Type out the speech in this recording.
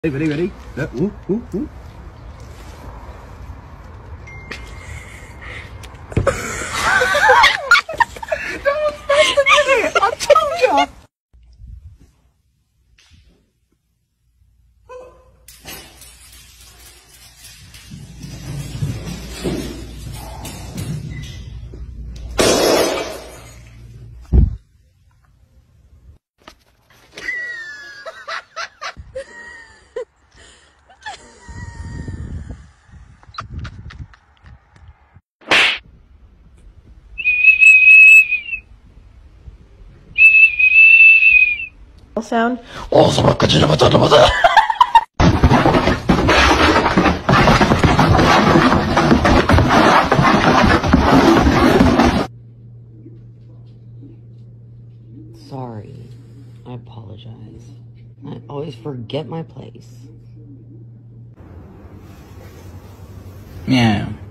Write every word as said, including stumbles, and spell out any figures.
Ready, ready? Yeah, ooh, ooh, ooh. That was best of it! I told ya! Sound. Sorry. I apologize. I always forget my place. Meow.